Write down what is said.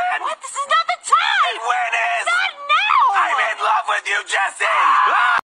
win! What? This is not the time! And win is... Not now! I'm in love with you, Jesse!